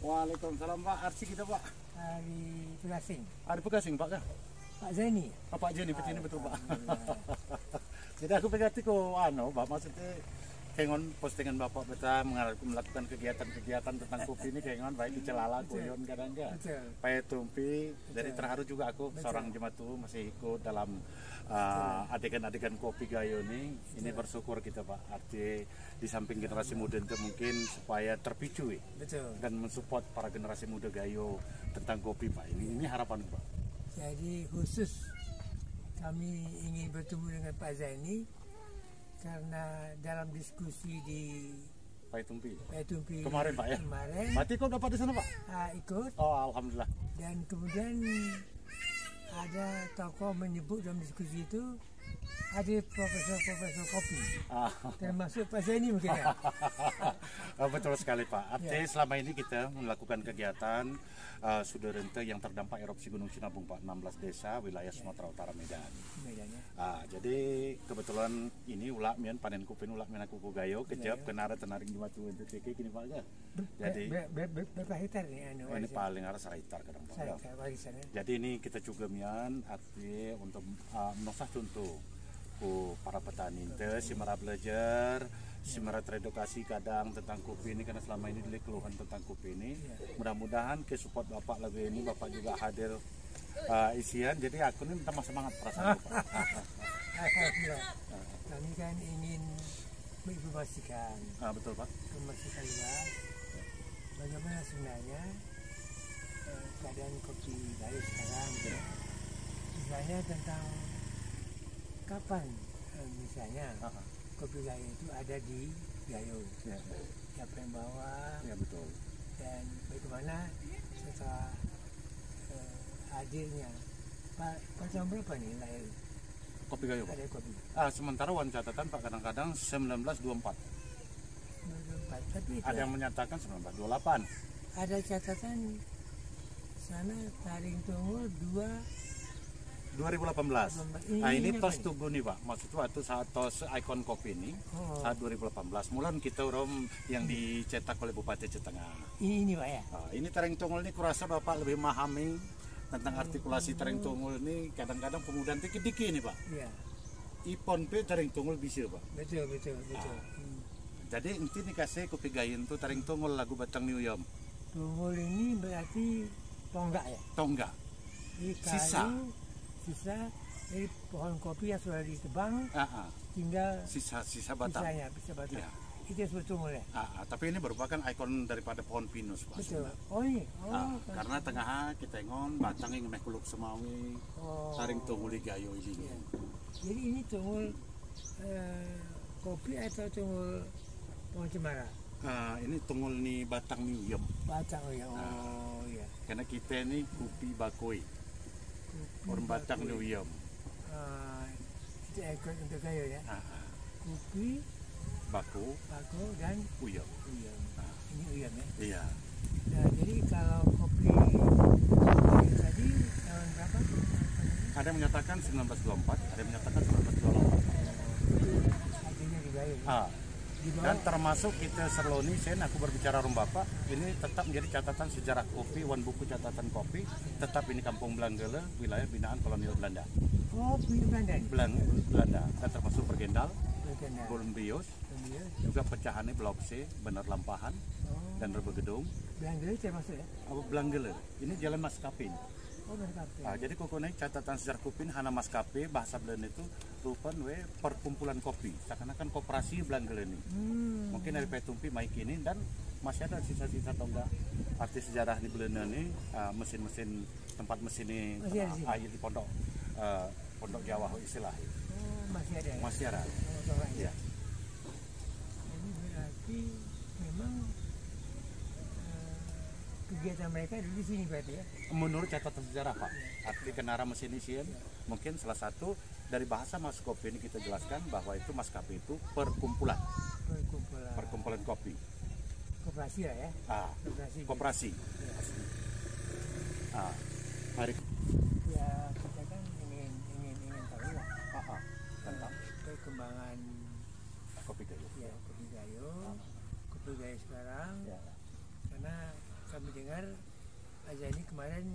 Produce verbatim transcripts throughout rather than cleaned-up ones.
Waalaikumsalam Pak. Arsi kita Pak. Hari Pegasing. Hari Pegasing Pak ya? Pak Zaini. Oh, Pak Jeni, Pak Jeni betul Pak. Jadi aku pegati ko ano, Pak maksudnya kengon postingan Bapak beta melakukan kegiatan-kegiatan tentang kopi ini kengon baik di Celala, Koyon kadang enggak. Payatumpi, jadi terharu juga aku Betul. seorang jematu masih ikut dalam uh, adegan-adegan kopi gayo ini. Betul. Ini bersyukur kita Pak. Arti di samping generasi muda itu mungkin supaya terpicu ya. Betul. Dan mensupport para generasi muda gayo tentang kopi Pak. Ini ini harapan Pak. Jadi khusus kami ingin bertemu dengan Pak Zaini karena dalam diskusi di Payatumpi. Payatumpi kemarin Pak ya. Kemarin. Berarti kok dapat di sana Pak? Uh, ikut. Oh alhamdulillah. Dan kemudian ada tokoh menyebut dalam diskusi itu ada profesor-profesor kopi, ah. termasuk Pak Zaini mungkin ya. Oh, betul sekali Pak. Artinya ya. Selama ini kita melakukan kegiatan uh, sudah rente yang terdampak erupsi Gunung Sinabung Pak, enam belas desa wilayah Sumatera Utara Medan. Medan ya. Ah, jadi kebetulan ini ulak mian panen kupin ulak mian aku gayo kejap ya, ya. Kenara tenaring di matu untuk teke kini Pak ya. Jadi berapa hektar nih anu? Ini paling arah serahitar kadang Pak. Ya. Jadi ini kita juga mian arti untuk uh, menosah contoh ku para petani itu si merah belajar, si merah teredukasi kadang tentang kopi ini karena selama ini dilihat keluhan tentang kopi ini. Mudah-mudahan ke support Bapak lagi ini Bapak juga hadir uh, isian. Jadi aku ini minta semangat perasaan Bapak. Kami kan ingin menginformasikan. Ah, betul Pak. Informasikan luas bagaimana sebenarnya eh, keadaan kopi gayo sekarang. Ya. Misalnya tentang kapan eh, misalnya uh -huh. kopi gayo itu ada di gayo, ya. Siapa yang bawa, ya betul. Dan bagaimana setelah eh, hadirnya Pak, Pak tahun berapa nih lahir kopi gayo Pak? Ada kopi. Ah, sementara wan catatan Pak kadang-kadang seribu sembilan ratus dua puluh empat. Tapi ada yang menyatakan seribu sembilan ratus dua puluh delapan. Ada catatan sana Taring Tunggul dua dua ribu delapan belas. Nah ini tos tubuh nih Pak, maksudnya waktu saat tos ikon kopi ini oh. saat dua ribu delapan belas mulan kita rom yang dicetak oleh Bupati Cetengah. Ini, ini Pak ya? Nah, ini Taring Tunggul ini kurasa Bapak lebih memahami tentang artikulasi Taring Tunggul ini kadang-kadang pemuda dikit-dikit nih Pak. Iya. Ipon P Taring Tunggul bisa Pak. Betul betul betul. Nah, hmm. Jadi inti nih kasih kopi gayin tuh Taring Tunggul lagu Batang New Yom. Tunggul ini berarti tonggak ya? Tonggak. Sisa. Sisa dari pohon kopi yang sudah ditebang, uh -uh. tinggal sisa-sisa batang. Sisanya, bisa batang. Ya. Itu yang sebetulnya mulai. Uh -uh. Tapi ini merupakan ikon daripada pohon pinus Pak. Betul. Oh iya. Oh, uh, karena tengah kita ngon batang yang meh kuluk semawi, oh. Taring Tunggul gayo ini. Ya. Jadi ini tunggul uh, kopi atau tunggul pohon cemara? Uh, ini tunggul nih batang New Yom. Batang ya. Oh uh, iya. Karena kita ini kopi bakoi. Orang Batang New Yom. Uh, itu ikon untuk gayo ya. Uh -huh. Kopi, bako, bako dan uyam. Uyam. Uh. Ini uyam ya. Iya. Nah, jadi kalau kopi tadi tahun berapa? Ada yang menyatakan seribu sembilan ratus dua puluh empat, ada yang menyatakan seribu sembilan ratus dua puluh delapan. Artinya di gayo. Ya? Ah. Dan termasuk kita Serloni, sen aku berbicara rum Bapak, ini tetap menjadi catatan sejarah kopi, wan buku catatan kopi, tetap ini Kampung Belanggele, wilayah binaan kolonial Belanda. Oh, Belanda. Belang, Belanda, dan termasuk Bergendal, Bolumbios, juga pecahannya Blok C, Bener Lampahan, oh. dan Rebe Gedung. Belanggele termasuk ya? Oh, Belanggele, ini jalan Maskapai. Oh, nah, jadi koko naik catatan sejarah kopi hana maskapai bahasa Belanda itu rupan we perkumpulan kopi seakan-akan koperasi Belanggele ini. Hmm. Mungkin dari Payatumpi maik ini dan masih ada sisa-sisa atau enggak arti sejarah di Belanda ini mesin-mesin uh, tempat mesin ini uh, air di pondok uh, pondok Jawa istilahnya. Oh, masih ada. Ya? Masih ada. Oh, ya. Ini berarti memang kegiatan mereka di sini berarti ya? Menurut catatan sejarah Pak, arti kenara mesin isian, mungkin salah satu dari bahasa mas kopi ini kita jelaskan bahwa itu maskapai itu perkumpulan, perkumpulan, perkumpulan kopi, koperasi lah ya? Ah, koperasi. Koperasi. Ya. Ah, mari. Ya kita kan ingin ingin ingin tahu lah ah, ah. tentang perkembangan kopi gayo. Ya kopi gayo, ah. kopi gayo sekarang, ya. Karena kami dengar Aja ini kemarin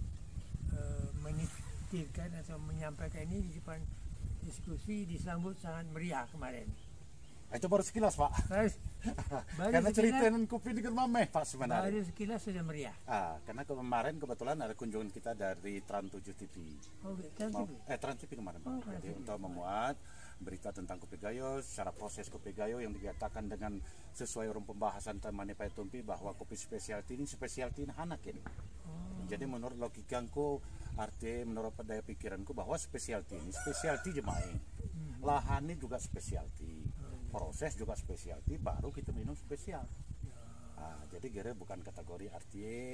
uh, menitipkan atau menyampaikan ini di depan diskusi disambut sangat meriah kemarin. Itu baru sekilas Pak. Baru, baru Karena sekilas, ceritain kopi dengan mameh Pak sebenarnya. Baru sekilas sudah meriah. Ah, karena kemarin kebetulan ada kunjungan kita dari Trans tujuh T V. Oh, Trans T V. Eh Trans T V kemarin Pak. Oh, Jadi untuk memuat berita tentang kopi gayo, secara proses kopi gayo yang dikatakan dengan sesuai urung pembahasan teman Pak Tumpi bahwa kopi spesialty ini spesialty anak ini. Oh. Jadi menurut logikaku, arti menurut daya pikiranku bahwa spesialty ini spesialty jemaah. Hmm. Lahan ini juga spesialty. Proses juga spesialty, baru kita minum spesial. Nah, jadi kira bukan kategori arti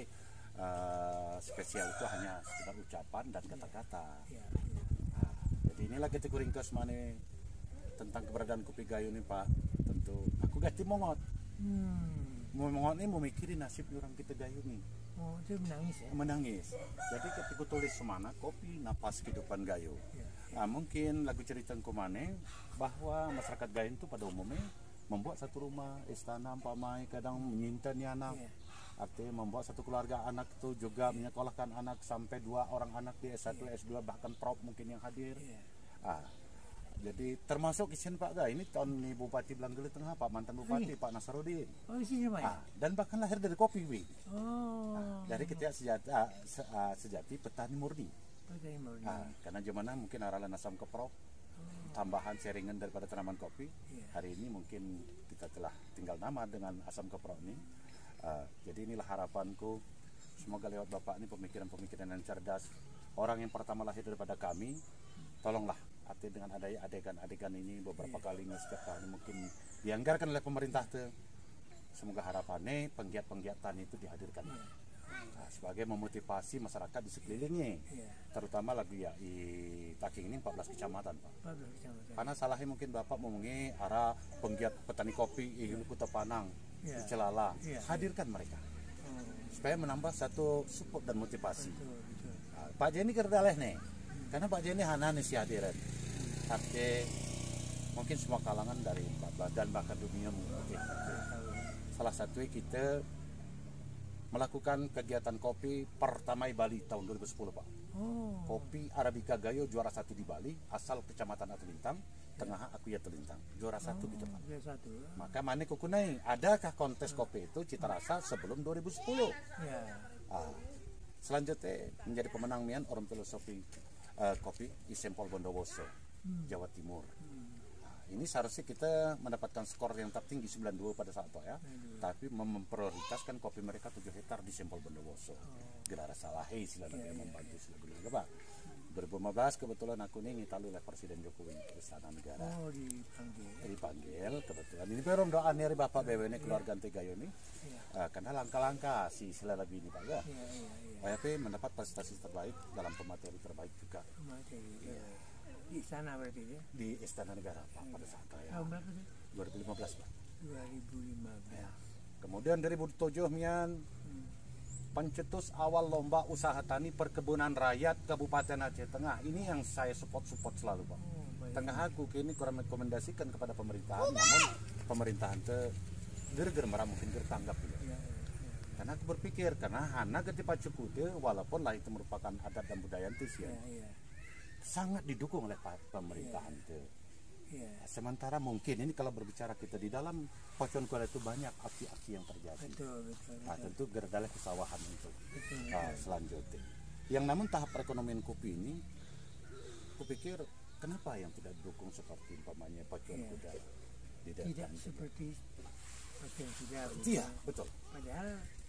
uh, spesial itu hanya sekedar ucapan dan kata-kata. Nah, jadi inilah kita ringkas mana tentang keberadaan kopi gayo ini Pak. Tentu aku ganti mongot. Hmm. Mongot ini mau mikirin nasib orang kita gayo nih. Oh, itu menangis ya? Menangis. Jadi ketika tulis semana kopi napas kehidupan gayo. Ya. Nah, mungkin lagu cerita kumane bahwa masyarakat Gayo itu pada umumnya membuat satu rumah istana umpamai kadang menyintai anak, yeah. Artinya membuat satu keluarga anak itu juga yeah. menyekolahkan anak sampai dua orang anak di S satu, yeah. S dua bahkan prof mungkin yang hadir. Yeah. Ah, jadi termasuk isin Pak Ga ini tahun ini Bupati Belanggele Tengah Pak mantan Bupati oh, Pak Nasarudin. Oh sih ah, dan bahkan lahir dari kopi wi. Oh. Ah, dari ketiak sejati, ah, se, ah, sejati petani murni. Nah, karena zamannya mungkin aralan asam keprok, oh. tambahan sharingan daripada tanaman kopi. Yeah. Hari ini mungkin kita telah tinggal nama dengan asam keprok ini. Uh, jadi inilah harapanku. Semoga lewat Bapak ini pemikiran-pemikiran yang cerdas. Orang yang pertama lahir daripada kami, tolonglah. Artinya dengan adanya adegan-adegan ini beberapa yeah. kali setiap tahun mungkin dianggarkan oleh pemerintah tuh. Semoga harapannya penggiat-penggiat tani itu dihadirkan. Yeah. Nah, sebagai memotivasi masyarakat di sekelilingnya, yeah. terutama lagi ya di Taking ini empat belas kecamatan Pak. empat belas kecamatan. Karena salahnya mungkin Bapak mengungi arah penggiat petani kopi di Kuta Panang, yeah. di Celala, yeah. hadirkan mereka, oh. supaya menambah satu support dan motivasi. Betul, betul. Nah, Pak Jenny kerdaleh nih, hmm. karena Pak Jenny hana nih si hadiran, tapi mungkin semua kalangan dari empat belas dan bahkan dunia mungkin. Salah satu kita melakukan kegiatan kopi pertama di Bali tahun dua ribu sepuluh Pak. Oh. Kopi Arabica Gayo juara satu di Bali, asal kecamatan Atelintang, ya. Tengah Akuya Telintang, juara oh, satu di Jepang. Satu. Maka mana kukunai, adakah kontes kopi itu cita rasa sebelum dua ribu sepuluh? Ya. Ah, selanjutnya menjadi pemenang mian orang filosofi uh, kopi di Sempol Bondowoso, hmm. Jawa Timur. Hmm. Ini seharusnya kita mendapatkan skor yang tertinggi sembilan puluh dua pada saat itu ya. Hmm. Tapi memprioritaskan kopi mereka tujuh hektar di Sempol Bondowoso. Oh. Gerara Salahi silahkan yeah, yang membantu yeah. Silahkan Pak. dua ribu lima belas kebetulan aku ini ngitalu oleh Presiden Jokowi ke Istana Negara. Oh, dipanggil. Dipanggil kebetulan. Ini perom doa dari Bapak B W N keluarga Ante Gayo ini. Yeah. Uh, karena langkah-langkah si sila lebih ini Pak ya. Yeah, yeah, yeah. O P mendapat prestasi terbaik dalam pemateri terbaik juga. Pemateri. Yeah. Di sana berarti ya? Di Istana Negara Pak pada saat itu ya. Tahun berapa sih? dua ribu lima belas Pak. dua ribu lima belas. Ya. Kemudian dari dua ribu tujuh mian hmm. pencetus awal lomba usaha tani perkebunan rakyat Kabupaten Aceh Tengah. Ini yang saya support-support selalu Pak. Oh, Tengah aku kini kurang rekomendasikan kepada pemerintahan, namun pemerintahan itu ger-ger merah mungkin ger tanggap gitu. Ya, ya, ya. Karena aku berpikir karena hana ketipa cukup walaupun lah itu merupakan adat dan budaya itu ya. Ya, ya. Sangat didukung oleh pemerintahan yeah. itu. Yeah. Sementara mungkin ini kalau berbicara kita di dalam Pocon Kuala itu banyak aksi-aksi yang terjadi. Betul, betul, betul. Nah, tentu gerdalah kesawahan itu betul, nah, betul. Selanjutnya. Yang namun tahap perekonomian kopi ini, aku pikir kenapa yang tidak didukung seperti umpamanya Pocon yeah. Kuda di tidak seperti Pocon Kuda. Iya, betul. Padahal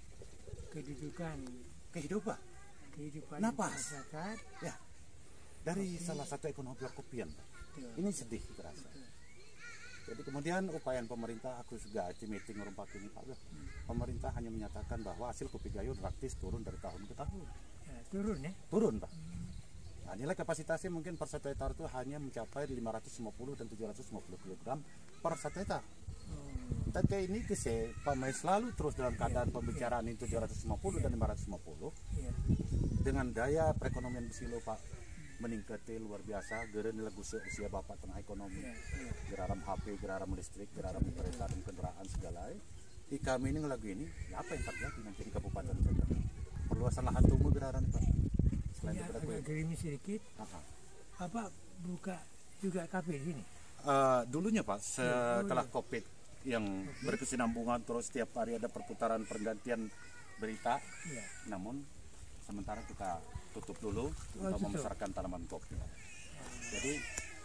kedudukan kehidupan kehidupan masyarakat ya. Dari kopi. Salah satu ekonomi perkopian, ya. Ini sedih terasa. Ya. Jadi kemudian upaya pemerintah, aku juga di meeting rumpak ini Pak, hmm. pemerintah hanya menyatakan bahwa hasil kopi gayo praktis turun dari tahun ke tahun. Ya, turun ya? Turun Pak. Hmm. Nah, nilai kapasitasnya mungkin per satu hektar itu hanya mencapai lima ratus lima puluh dan tujuh ratus lima puluh kilogram per satu hektar. Hmm. Tapi ini kese pemain selalu terus dalam keadaan ya, pembicaraan ya. Itu tujuh ratus lima puluh ya. Dan lima ratus lima puluh ya. Dengan daya perekonomian besilo Pak. Meningkatnya luar biasa, gara nilai usia Bapak tengah ekonomi, yeah, yeah. Geraram H P, geraram listrik, geraram kereta dan kendaraan segala. di kami ini lagu ini, ya apa yang terjadi nanti di Kabupaten Tegal? Perluasan lahan tumbuh geraran Pak. Selain Ya, daripada agak kue. gerimis sedikit. Apa? Apa buka juga kafe di sini? Uh, dulunya Pak, setelah dulu. COVID yang berkesinambungan terus setiap hari ada perputaran pergantian berita, Iya. namun sementara kita tutup dulu untuk tutup. memasarkan tanaman kopi. Jadi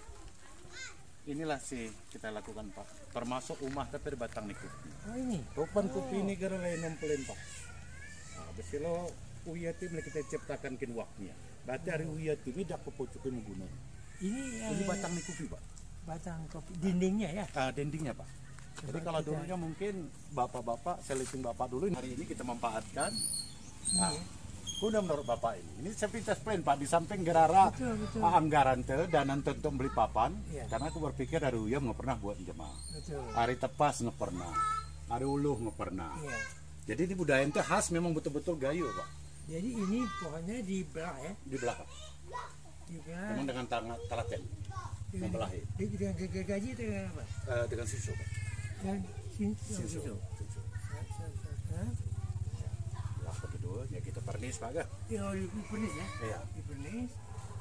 inilah sih kita lakukan Pak, termasuk umah tapi batang nih kopi. Oh ini. Rupan kopi ini gara lain nempelin Pak. Nah, besilo uyati boleh kita ciptakan kin waknya. Berarti hari uyati tidak kepucukin menggunung. Ini, Ini eh, batang nih kopi Pak. batang kopi dindingnya ya. Ah, dindingnya Pak. Jadi Coba kalau kita- dulunya mungkin bapak-bapak, seleting bapak dulu, hari ini kita memanfaatkan. Ini Ah, ya. kuda menurut bapak ini, ini sepintas plan Pak, di samping gerara Betul, betul. ah, anggaran te dan untuk beli papan, Iya. karena aku berpikir dari uyam nggak pernah buat jemaah, Betul. hari tepas nggak pernah, hari uluh nggak pernah. Iya. Jadi ini budaya itu khas, memang betul-betul gayo Pak, Jadi ini pohonnya dibelah ya. di belakang, Dibelah. memang dengan tangan telaten, dengan, membelahi. di- dengan gergaji atau dengan apa? Eh, dengan susu Pak, Dan sin, susu, susu. susu. Sa- sa- sa- sa- Lah kedua, ya kita pernis Pak kan? Ya, di pernis ya. Iya. Di pernis.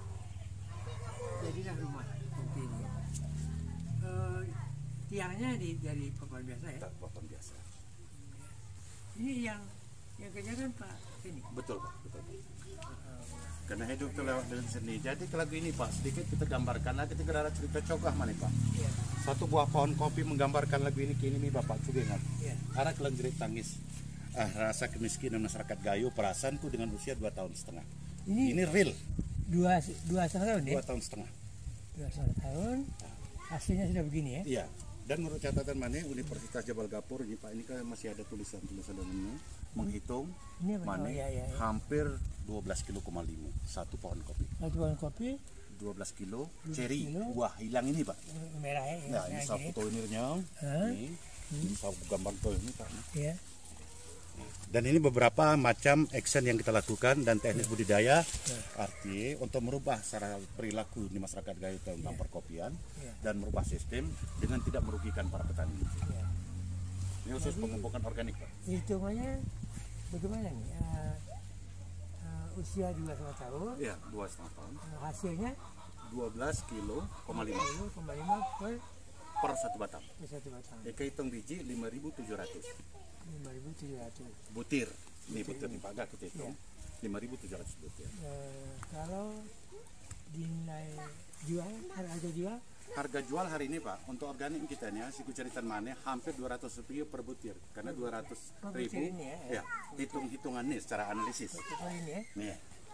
Jadilah rumah kopi ini. Eh, tiangnya di, dari papan biasa ya. Tak papan biasa. Ini yang yang kerjakan Pak ini. Betul Pak, betul Pak. Karena hidup itu lewat dengan seni. Jadi ke lagu ini Pak, sedikit kita gambarkan lagi kita ada cerita cokah mana Pak. Iya. Satu buah pohon kopi menggambarkan lagu ini kini nih Bapak juga ingat. Iya. Arah kelenjerit tangis. Ah, rasa kemiskinan masyarakat Gayo, perasaanku dengan usia dua tahun setengah. Ini, Ini real, dua dua setengah tahun ya. dua tahun setengah. Dua setengah tahun. Hasilnya sudah begini ya. Iya. Dan menurut catatan mana Universitas Jabal Gapur ini Pak, ini kan masih ada tulisan-tulisan dalamnya menghitung Ini apa? mana Oh, iya, iya, iya. hampir dua belas kilo koma lima satu pohon kopi. Satu pohon kopi dua belas kilo ceri kilo. buah hilang ini Pak. merah ya. Nah, ini merah saya gini. foto ini Hah? ini, ini saya gambar tuh ini Pak. Iya. Dan ini beberapa macam action yang kita lakukan dan teknis budidaya, arti untuk merubah cara perilaku di masyarakat Gayo tentang perkopian Iya. dan merubah sistem dengan tidak merugikan para petani. Iya. Ini khusus Jadi- pemupukan organik Pak. Hitungannya bagaimana nih? Eh, eh, usia dua setengah tahun, Iya, dua setengah tahun, eh, hasilnya dua belas kilo koma lima dua koma lima per, per satu batang. per satu batang. Eka hitung biji lima ribu tujuh ratus lima ribu tujuh ratus. butir. Ini butir nih Pak, agak kita hitung Iya. lima ribu tujuh ratus butir. Eh, kalau dinilai jual, harga jual Harga jual hari ini Pak untuk organik kita nih, siku ceritan mana hampir dua ratus rupiah per butir karena dua ratus Per ribu butir ini ya, ya hitung-hitungan nih secara analisis per ini ya. nih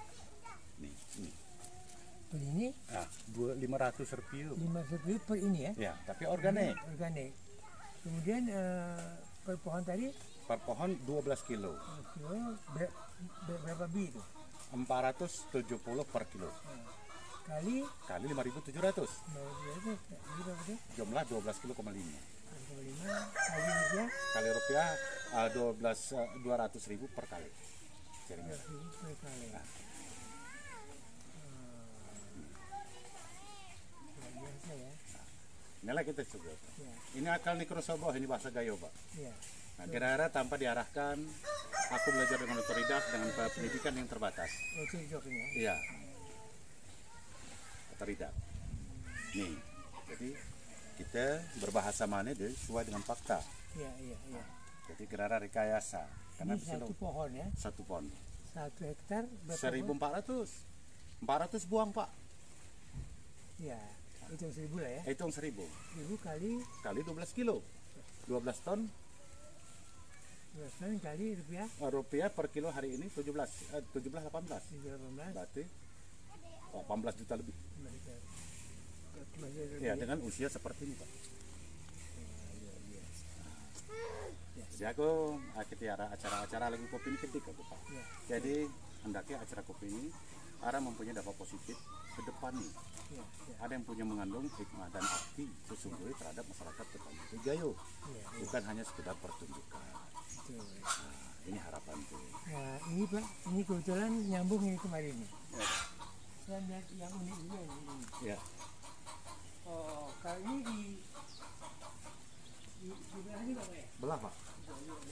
nih nih Per ini ah dua lima ratus rupiah lima ratus ribu per ini ya. ya tapi organik Organik. Kemudian eh, per pohon tadi per pohon dua belas kilo kilo ber, ber- berapa bi itu? empat ratus tujuh puluh per kilo Kali kali lima ribu tujuh ratus lima ribu itu jadi berapa tuh? jumlah dua belas kilo koma lima satu koma lima kali rupiah kali rupiah ah, dua belas dua ratus ribu per kali jaringan. dua ratus ribu per kali. Nah. Luar biasa ya. Inilah kita coba Ya, ini akal nikrosoboh ini bahasa Gayo Pak. ya. Nah, kira-kira tanpa diarahkan, aku belajar dengan otodidak dengan pendidikan yang terbatas. Oh, itu joknya. Iya, otodidak. Nih, jadi kita berbahasa mana deh sesuai dengan fakta. Iya, iya, iya. Jadi kira-kira rekayasa. Karena Ini di sini satu pohon ya, satu pohon, satu hektar berapa seribu pohon? empat ratus, empat ratus buang Pak. Ya, hitung seribu lah ya. Hitung seribu Seribu kali kali dua belas kilo, dua belas ton dua ton kali rupiah eh, rupiah per kilo hari ini tujuh belas, eh, tujuh belas delapan belas, tujuh delapan belas. berarti delapan belas juta lebih. Masih ada Ya rupiah. dengan usia seperti ini Pak. Luar biasa. Jadi aku akhirnya acara-acara lagu kopi ini ketika aku Pak. Ya, Jadi hendaknya acara kopi ini arah mempunyai dampak positif ke depan nih. ya, ya, Ada yang punya mengandung hikmah dan arti sesungguhnya terhadap masyarakat petani di Gayo. ya, ya, Bukan hanya sekedar pertunjukan. betul. Nah, ini harapan tuh. Nah, ini Pak, ini kebetulan nyambung ini kemarin nih. Ya. Saya lihat yang unik juga ini. ini. Ya. Oh, kalau ini di di, di belah ini Pak ya? Belah Pak. Di- di-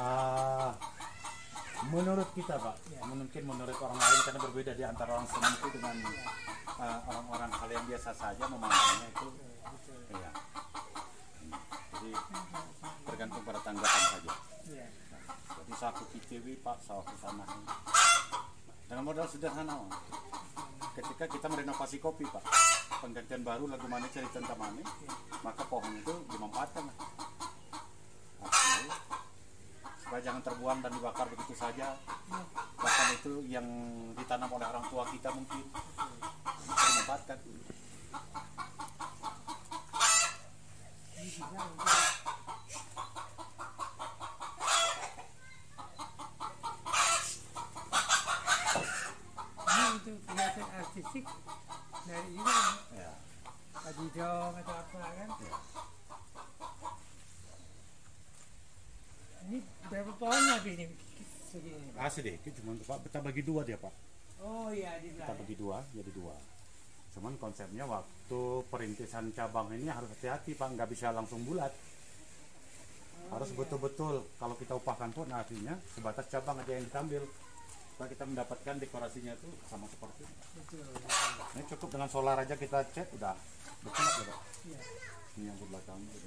Ah, menurut kita Pak, Ya. mungkin menurut orang lain karena berbeda di antara orang seni itu dengan uh, orang-orang hal yang biasa saja memandangnya itu, Betul. ya. Hmm. Jadi tergantung pada tanggapan saja. Ya. Jadi saku P T W Pak, saku sana. Dengan modal sederhana, Pak. Ketika kita merenovasi kopi Pak, penggantian baru lagu mana cerita tentang mana, maka pohon itu dimanfaatkan. Artinya, supaya jangan terbuang dan dibakar begitu saja. Bahkan itu yang ditanam oleh orang tua kita mungkin bisa dimanfaatkan. Ini juga untuk ini untuk kegiatan artistik dari juga kan? Ya. Tadi dong atau apa kan? Ya. Ini berapa pohon lagi ini segini? Pak? Ah sedikit cuma Pak, kita bagi dua dia Pak. Oh iya di Kita belakang. bagi dua jadi dua. Cuman konsepnya waktu perintisan cabang ini harus hati-hati Pak, nggak bisa langsung bulat. Oh, Harus iya. betul-betul kalau kita upahkan pun artinya sebatas cabang aja yang diambil. Supaya kita mendapatkan dekorasinya itu sama seperti ini. Betul, betul. Ini cukup dengan solar aja kita cat udah betul ya Pak. Iya. Ini yang di belakang gitu.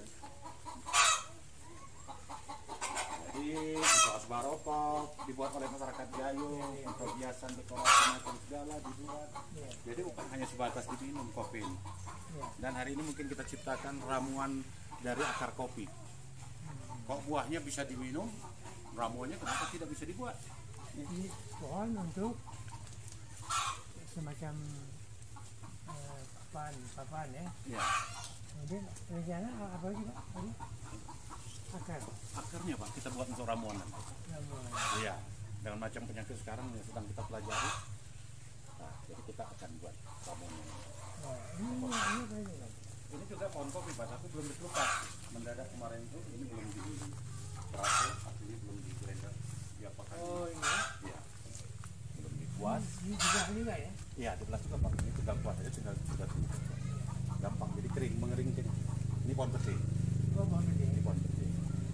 Jadi untuk asbarokok dibuat oleh masyarakat Gayo, untuk hiasan dekorasi macam segala dibuat. Iya. Jadi bukan hanya sebatas diminum kopi ini. Iya. Dan hari ini mungkin kita ciptakan ramuan dari akar kopi. Kok buahnya bisa diminum, ramuannya kenapa tidak bisa dibuat? Ini pohon untuk semacam eh, papan, papan ya. Ya, Kemudian rencana apa lagi Pak? Tadi? Akar. akarnya Pak kita buat untuk ramuan. Ramuan. Iya, dengan macam penyakit sekarang yang sedang kita pelajari. Nah, jadi kita akan buat ramuan. Nah, ini ini ini apa ini Pak? Ini juga pohon kopi Pak, tapi belum dikelupas. Mendadak kemarin itu ini belum di terasa, artinya belum di blender. Diapakan? Oh ini ya. Iya, belum dikuas. Ini juga juga ya. Iya, di belas juga Pak. Ini tinggal kuas aja, tinggal tinggal tunggu. Gampang, jadi kering, mengering. Ini pohon peti. Oh pohon gede. Ini pohon peti.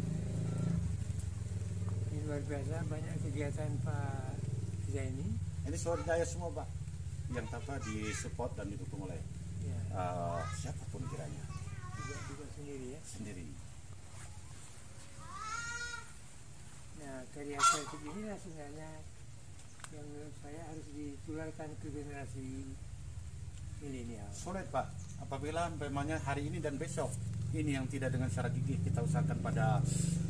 Ini luar biasa banyak kegiatan Pak Zaini. Ini swadaya semua Pak, yang apa di support dan didukung oleh Ya. uh, siapapun kiranya Juga juga sendiri ya. sendiri. Nah karya kreatif inilah sebenarnya yang menurut saya harus ditularkan ke generasi milenial. Sulit Pak, apabila memangnya hari ini dan besok ini yang tidak dengan secara gigih kita usahakan pada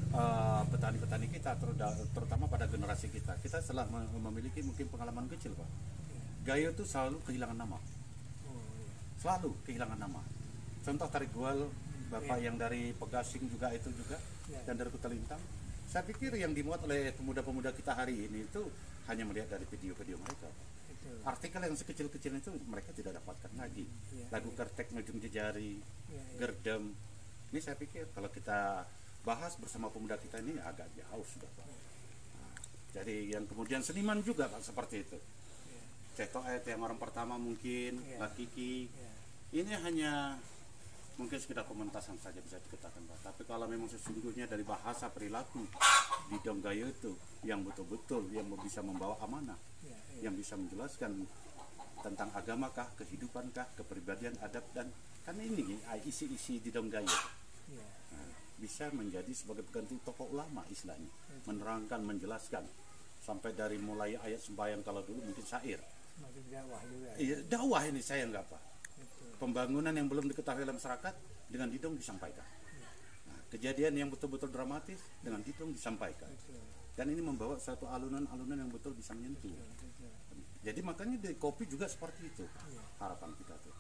uh, petani-petani kita, teruda- terutama pada generasi kita. Kita telah mem- memiliki mungkin pengalaman kecil Pak. Gayo itu selalu kehilangan nama, Oh iya. selalu kehilangan nama. Contoh tarik gual, Bapak Iya. yang dari Pegasing juga itu juga, Ya. dan dari Kuta Lintang. Saya pikir yang dimuat oleh pemuda-pemuda kita hari ini itu hanya melihat dari video-video mereka. Betul. Artikel yang sekecil-kecil itu mereka tidak dapatkan lagi. Iya, Lagu iya. Kertek Ngejung Jejari, Iya, iya. Gerdem. Ini saya pikir kalau kita bahas bersama pemuda kita ini agak jauh sudah Pak. Nah, jadi yang kemudian seniman juga Pak seperti itu. Iya. Ceto Ed yang orang pertama mungkin, Iya. Lakiki. Iya. Ini hanya mungkin sekedar pementasan saja bisa dikatakan Pak. Tapi kalau memang sesungguhnya dari bahasa perilaku di Donggayo itu yang betul-betul yang bisa membawa amanah, Iya, iya. yang bisa menjelaskan tentang agamakah, kehidupankah, kepribadian, adab, dan kan ini ah, isi-isi di Donggayo. Iya. Nah, bisa menjadi sebagai pengganti tokoh ulama istilahnya, menerangkan, menjelaskan sampai dari mulai ayat sembahyang kalau dulu mungkin syair. Semakin dakwah juga. Iya, dakwah ini saya nggak Pak. Betul. Pembangunan yang belum diketahui oleh masyarakat dengan didong disampaikan. Nah, kejadian yang betul-betul dramatis dengan didong disampaikan. Betul. Dan ini membawa satu alunan-alunan yang betul bisa menyentuh. Betul. Jadi makanya di kopi juga seperti itu Iya. harapan kita tuh.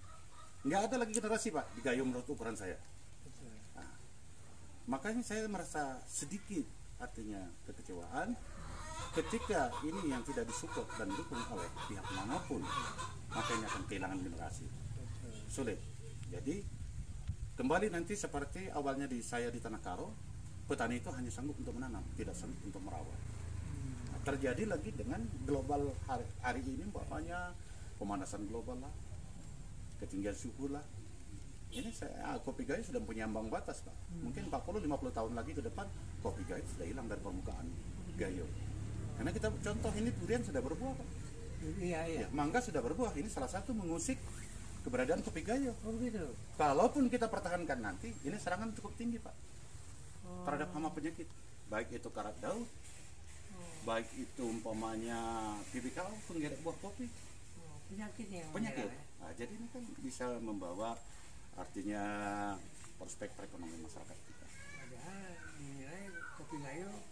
Nggak ada lagi generasi Pak di Gayo menurut ukuran saya. Betul. Nah, makanya saya merasa sedikit artinya kekecewaan ketika ini yang tidak disupport dan didukung oleh pihak manapun, makanya akan kehilangan generasi. Betul. Sulit. Jadi kembali nanti seperti awalnya di saya di Tanah Karo, petani itu hanya sanggup untuk menanam, tidak sanggup untuk merawat. Nah, terjadi lagi dengan global hari, hari ini umpamanya pemanasan global lah, ketinggian suhu lah, ini saya, kopi gayo sudah punya ambang batas Pak. Hmm. Mungkin empat puluh lima puluh tahun lagi ke depan kopi gayo sudah hilang dari permukaan gayo. Karena kita contoh ini durian sudah berbuah Pak. Iya, iya. Ya, mangga sudah berbuah. Ini salah satu mengusik keberadaan kopi gayo. Oh gitu. Kalaupun kita pertahankan nanti, ini serangan cukup tinggi Pak. Oh. Terhadap hama penyakit. Baik itu karat daun, oh. baik itu umpamanya bibikau, penggerek buah kopi. Oh, penyakitnya. Penyakit. Nah, jadi ini kan bisa membawa artinya prospek perekonomian masyarakat kita. Padahal dinilai kopi gayo uh,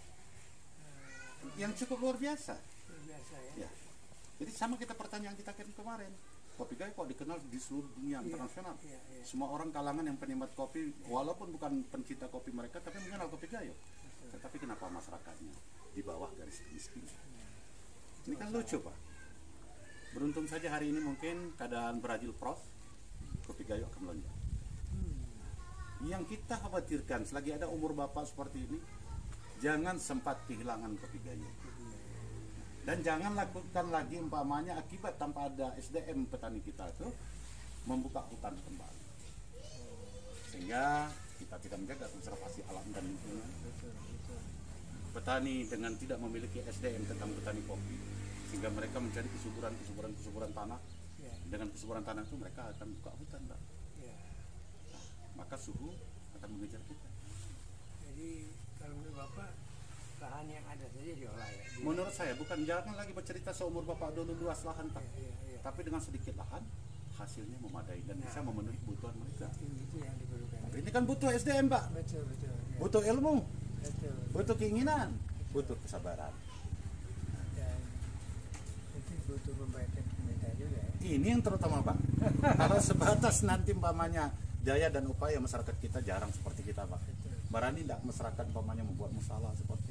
yang cukup luar biasa. Luar biasa ya. Ya. Jadi sama kita pertanyaan kita kemarin. Kopi gayo kok dikenal di seluruh dunia internasional. Iya, iya, iya. Semua orang kalangan yang penikmat kopi, walaupun bukan pencinta kopi mereka, tapi mengenal kopi gayo. Betul. Tetapi kenapa masyarakatnya di bawah garis kemiskinan? Ya. Ini kan lucu Pak. Beruntung saja hari ini mungkin keadaan berajil prof, kopi gayo akan melonjak. Hmm. Yang kita khawatirkan selagi ada umur bapak seperti ini, jangan sempat kehilangan kopi gayo. Dan jangan lakukan lagi umpamanya akibat tanpa ada S D M petani kita itu membuka hutan kembali. Sehingga kita tidak menjaga konservasi alam dan lingkungan. Petani dengan tidak memiliki S D M tentang petani kopi, sehingga mereka mencari kesuburan, kesuburan, kesuburan tanah. Dengan kesuburan tanah itu mereka akan buka hutan, Pak. Nah, maka suhu akan mengejar kita. Jadi kalau menurut Bapak, lahan yang ada saja diolah ya? Di Menurut saya bukan, jangan lagi bercerita seumur Bapak dulu luas lahan Pak. Ya, ya, ya. Tapi dengan sedikit lahan hasilnya memadai dan nah, bisa memenuhi kebutuhan mereka. Itu yang diperlukan. Tapi ini kan butuh S D M Pak. Betul betul. Ya. Butuh ilmu. Betul. Butuh keinginan. Betul. Butuh kesabaran. Dan mungkin butuh memberikan pemerintah juga. Ya? Ini yang terutama Pak. Kalau sebatas nanti umpamanya daya dan upaya masyarakat kita jarang seperti kita Pak. Betul. Berani tidak masyarakat umpamanya membuat masalah seperti